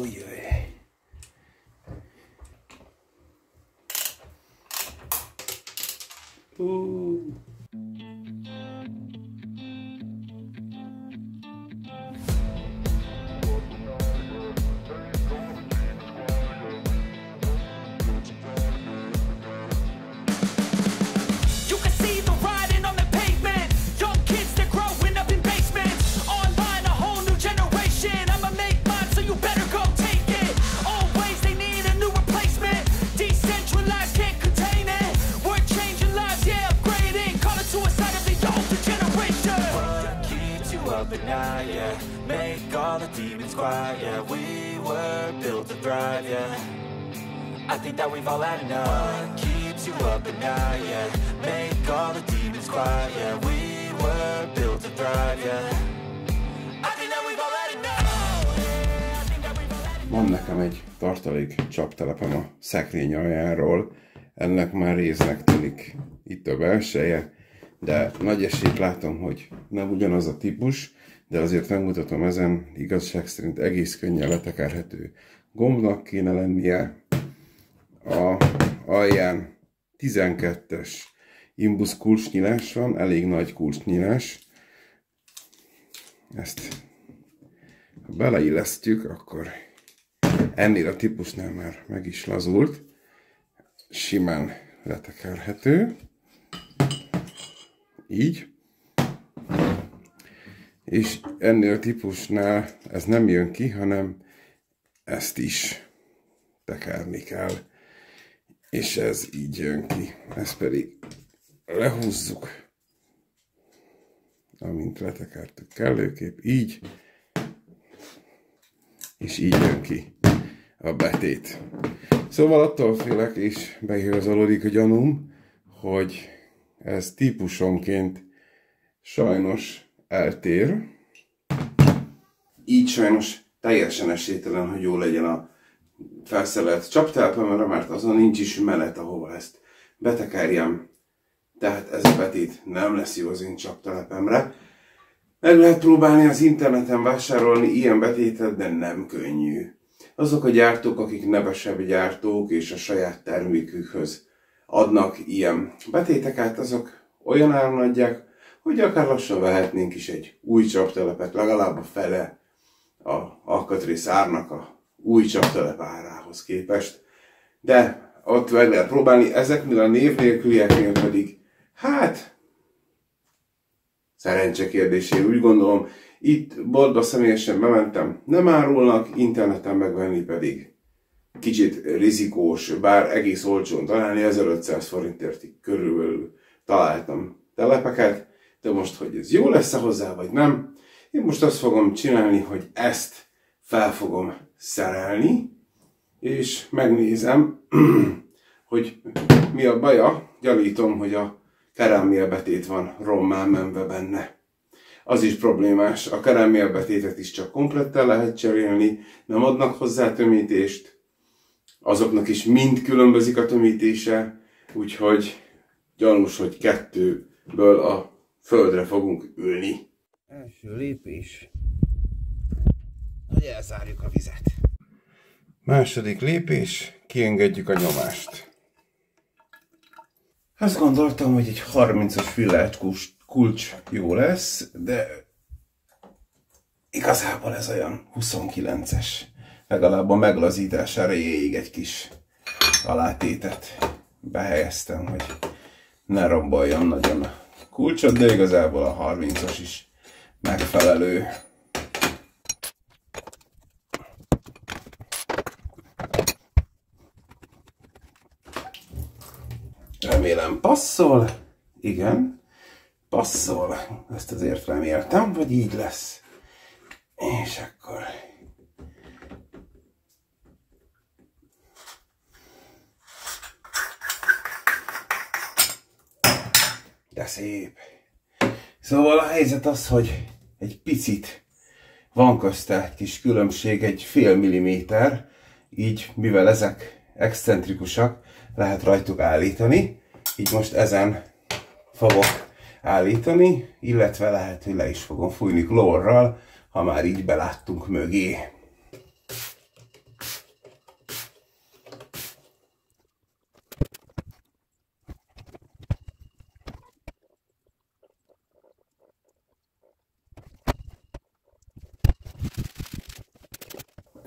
Ujjaj. Make all the demons quiet, yeah. We were built to thrive, yeah. I think that we've all had enough. What keeps you up at night, yeah. Make all the demons quiet, yeah. We were built to thrive, yeah. I think that we've all had enough. Yeah, I think that we've all had enough. Van nekem egy tartalék csaptelepem a szekrény aljáról. Ennek már réznek tűnik itt a belseje, de nagy esélyt látom, hogy nem ugyanaz a típus, de azért megmutatom ezen, igazság szerint egész könnyen letekerhető gombnak kéne lennie. A alján 12-es imbusz kulcsnyilás van, elég nagy kulcsnyilás. Ezt ha beleillesztjük, akkor ennél a típusnál már meg is lazult. Simán letekerhető. Így. És ennél a típusnál ez nem jön ki, hanem ezt is tekerni kell. És ez így jön ki. Ezt pedig lehúzzuk, amint letekertük kellőképp, így. És így jön ki a betét. Szóval attól félek, és beigazolódik a gyanúm, hogy ez típusonként sajnos eltér. Így sajnos teljesen esélytelen, hogy jó legyen a felszerelt csaptelepemre, mert azon nincs is menet, ahova ezt betekerjem. Tehát ez a betét nem lesz jó az én csaptelepemre. Meg lehet próbálni az interneten vásárolni ilyen betétet, de nem könnyű. Azok a gyártók, akik nevesebb gyártók és a saját termékükhöz adnak ilyen betéteket, azok olyan áron adják, hogy akár lassan vehetnénk is egy új csaptelepet, legalább a fele a alkatrész árnak a új csaptelep árához képest. De ott meg lehet próbálni, ezeknél a név nélkülieknél pedig, hát, szerencse kérdésé, úgy gondolom, itt boltba személyesen bementem, nem árulnak, interneten megvenni pedig kicsit rizikós, bár egész olcsón találni, 1500 forintért körülbelül találtam telepeket, de most, hogy ez jó lesz-e hozzá, vagy nem, én most azt fogom csinálni, hogy ezt fel fogom szerelni, és megnézem, hogy mi a baja. Gyanítom, hogy a kerámiabetét van rommá menve benne. Az is problémás, a kerámiabetétet is csak komplettel lehet cserélni, nem adnak hozzá tömítést, azoknak is mind különbözik a tömítése, úgyhogy gyanús, hogy kettőből a földre fogunk ülni. Első lépés, hogy elzárjuk a vizet. Második lépés, kiengedjük a nyomást. Azt gondoltam, hogy egy 30-as villát kulcs jó lesz, de igazából ez olyan 29-es. Legalább a meglazítás erejéig egy kis alátétet behelyeztem, hogy ne romboljam nagyon a kulcsot, de igazából a 30-as is megfelelő. Remélem passzol. Igen, passzol. Ezt azért reméltem, hogy így lesz. És akkor... De szép. Szóval a helyzet az, hogy egy picit van közte egy kis különbség, egy fél milliméter, így mivel ezek excentrikusak, lehet rajtuk állítani. Így most ezen fogok állítani, illetve lehet, hogy le is fogom fújni klórral, ha már így beláttunk mögé.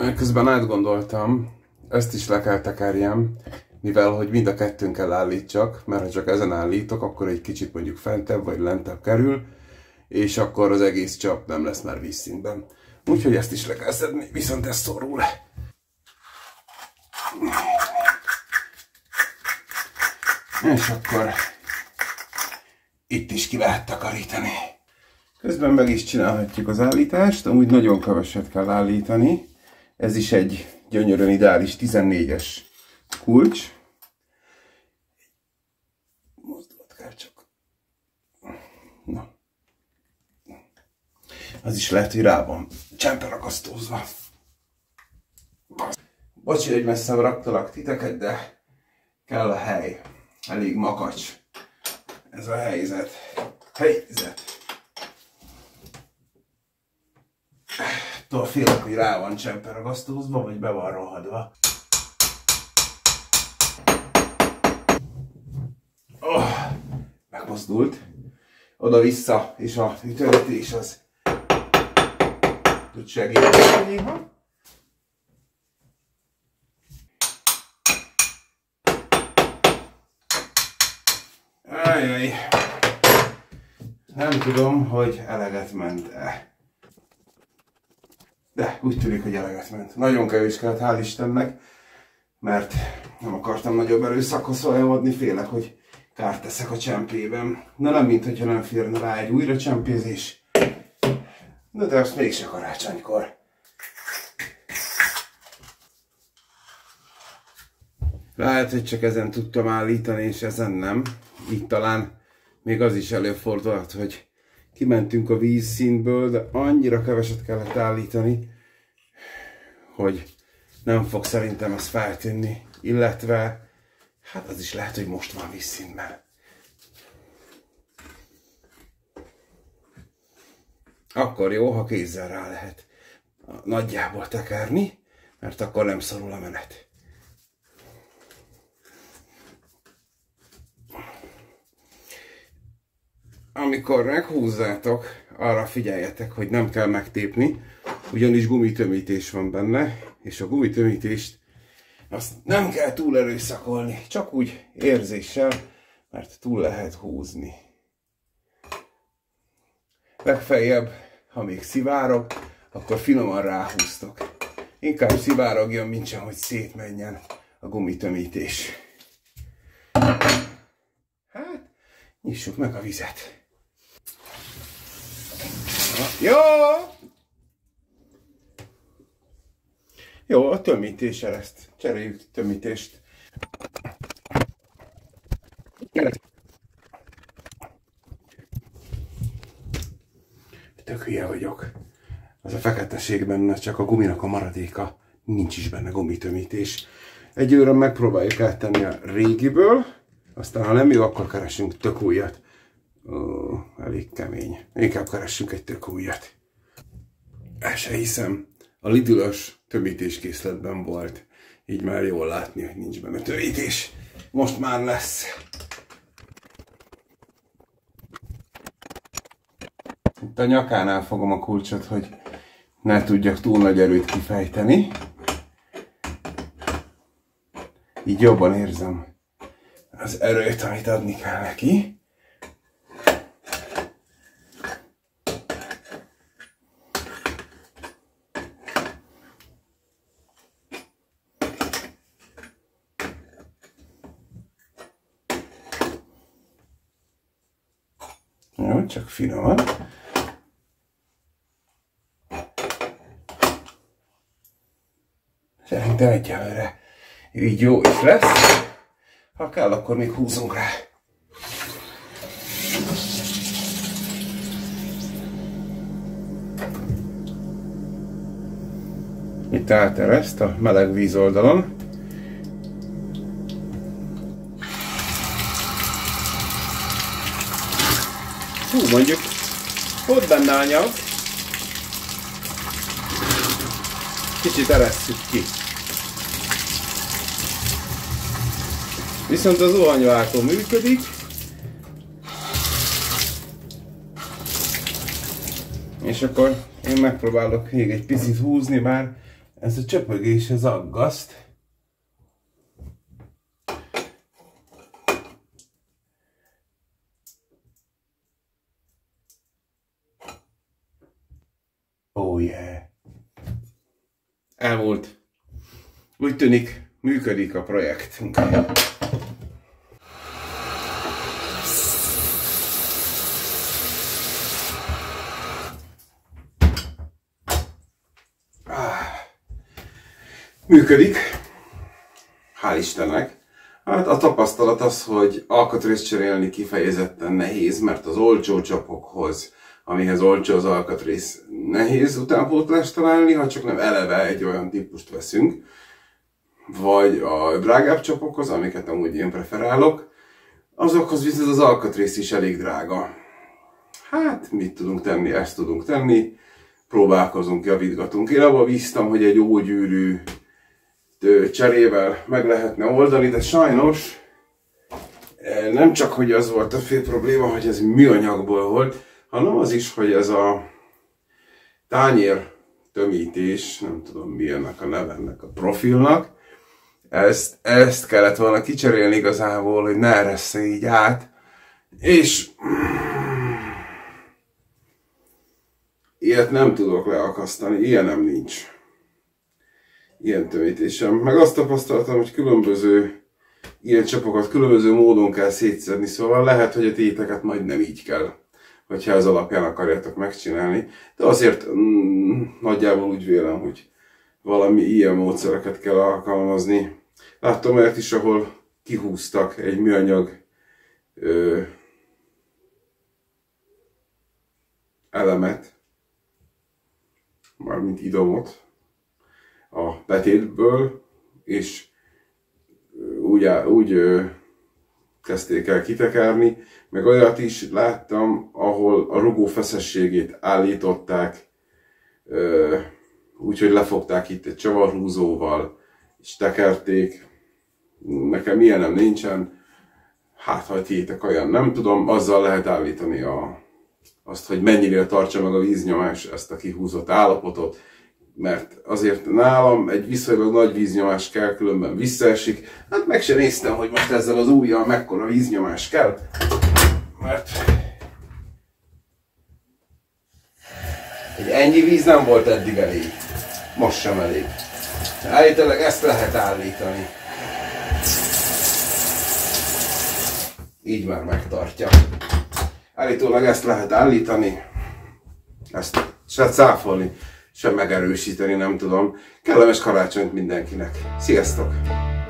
Közben átgondoltam, ezt is le kell tekerjem, mivel hogy mind a kettőn kell állítsak, mert ha csak ezen állítok, akkor egy kicsit mondjuk fentebb vagy lentebb kerül, és akkor az egész csap nem lesz már vízszintben. Úgyhogy ezt is le kell szedni, viszont ez szorul. És akkor itt is ki lehet takarítani. Közben meg is csinálhatjuk az állítást, amúgy nagyon keveset kell állítani. Ez is egy gyönyörűen ideális 14-es kulcs. Mozdulat kell csak. Na. Az is lehet, hogy rá van csemperakasztózva. Bocsi, hogy messzebb raktalak titeket, de kell a hely. Elég makacs. Ez a helyzet. Attól félek, hogy rá van csemperagasztózva, vagy be van rohadva. Megmozdult. Oda-vissza, és a ütögetés az tud segíteni néha. Ajjaj. Nem tudom, hogy eleget ment-e. De úgy tűnik, hogy eleget ment. Nagyon kevés kellett, hál' Istennek, mert nem akartam nagyobb erőszakhoz folyamodni, félek, hogy kárt teszek a csempében. Na nem, mintha nem férne rá egy újra csempézés. De azt mégse karácsonykor. Lehet, hogy csak ezen tudtam állítani, és ezen nem. Így talán még az is előfordulhat, hogy kimentünk a vízszintből, de annyira keveset kellett állítani, hogy nem fog szerintem ez feltűnni. Illetve, hát az is lehet, hogy most van vízszintben. Akkor jó, ha kézzel rá lehet nagyjából tekerni, mert akkor nem szorul a menet. Amikor meghúzzátok, arra figyeljetek, hogy nem kell megtépni, ugyanis gumitömítés van benne, és a gumitömítést azt nem kell túl erőszakolni, csak úgy érzéssel, mert túl lehet húzni. Legfeljebb, ha még szivárog, akkor finoman ráhúztok. Inkább szivárogjon, mintsem, hogy szétmenjen a gumitömítés. Hát, nyissuk meg a vizet. Jó! Jó, a tömítésre ezt. Cseréljük tömítést. Tök hülye vagyok. Az a feketeség benne, csak a guminak a maradéka. Nincs is benne gumitömítés. Egyőre megpróbáljuk áttenni a régiből, aztán ha nem jó, akkor keresünk tök újat. Ó, elég kemény. Inkább keressünk egy tök újat. El se hiszem. A Lidl-ös tömítéskészletben volt. Így már jól látni, hogy nincs benne tömítés. Most már lesz. Itt a nyakánál fogom a kulcsot, hogy ne tudjak túl nagy erőt kifejteni. Így jobban érzem az erőt, amit adni kell neki. Jó, csak finoman. Szerintem egyelőre így jó is lesz. Ha kell, akkor még húzunk rá. Itt átereszt a meleg víz oldalon. Hú, mondjuk, ott benne anyag. Kicsit eresszük ki. Viszont az zuhanyváltó működik. És akkor én megpróbálok még egy picit húzni, bár Ez a csöpögés, ez aggaszt. Oh yeah. Elmúlt. Úgy tűnik, működik a projektünk. Működik. Hál' Istennek. Hát a tapasztalat az, hogy alkatrészt cserélni kifejezetten nehéz, mert az olcsó csapokhoz, amihez olcsó az alkatrész, nehéz utánpótlást találni, ha csak nem eleve egy olyan típust veszünk, vagy a drágább csapokhoz, amiket amúgy én preferálok, azokhoz viszont az alkatrész is elég drága. Hát, mit tudunk tenni, ezt tudunk tenni, próbálkozunk, javítgatunk. Én abba bíztam, hogy egy jó gyűrű cserével meg lehetne oldani, de sajnos nem csak, hogy az volt a fő probléma, hogy ez műanyagból volt, hanem az is, hogy ez a tányér tömítés, nem tudom mi ennek a neve, ennek a profilnak, ezt kellett volna kicserélni igazából, hogy ne eressze így át, és ilyet nem tudok leakasztani, ilyenem nincs. Ilyen tömítésem. Meg azt tapasztaltam, hogy különböző ilyen csapokat különböző módon kell szétszedni, szóval lehet, hogy a téteket majd nem így kell, hogyha ez alapján akarjátok megcsinálni. De azért nagyjából úgy vélem, hogy valami ilyen módszereket kell alkalmazni. Láttam olyat is, ahol kihúztak egy műanyag elemet, mármint idomot a betétből, és úgy kezdték el kitekerni, meg olyat is láttam, ahol a rugó feszességét állították, úgyhogy lefogták itt egy csavarhúzóval, és tekerték. Nekem ilyenem nincsen, hát ha tiétek olyan, nem tudom, azzal lehet állítani azt, hogy mennyire tartsa meg a víznyomás ezt a kihúzott állapotot, mert azért nálam egy viszonylag nagy víznyomás kell, különben visszaesik. Hát meg se néztem, hogy most ezzel az ujjal mekkora víznyomás kell, mert egy ennyi víz nem volt eddig elég, most sem elég. Állítólag ezt lehet állítani. Így már megtartja. Állítólag ezt lehet állítani, ezt se cáfolni, sem megerősíteni, nem tudom. Kellemes karácsonyt mindenkinek. Sziasztok!